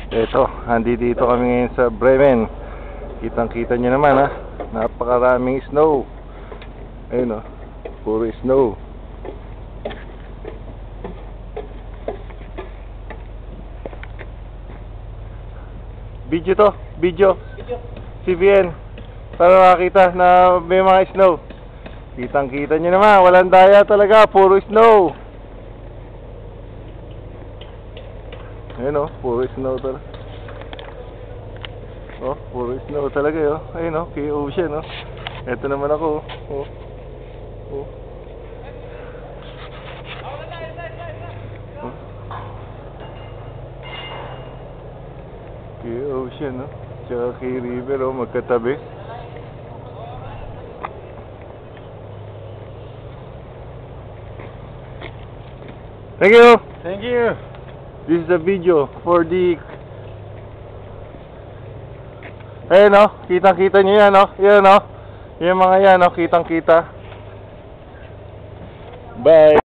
Eto, dito kami ngayon sa Bremen. Kitang-kita nyo naman ha. Napakaraming snow. Ayun o, puro snow. Video to, video. CBN. Para makita na may mga snow. Kitang-kita nyo naman, walang daya talaga, puro snow. Ayun o, puro snow talaga. Oh, puro snow talaga yun. Ayun o, kay ocean o. Eto naman ako o. Oh. Kay ocean o. Tsaka kay river o, magkatabi. Thank you! Thank you! This is a video for the... Ayan o, kitang-kita nyo yan o. Yan o. Yung mga yan o, kitang-kita. Bye!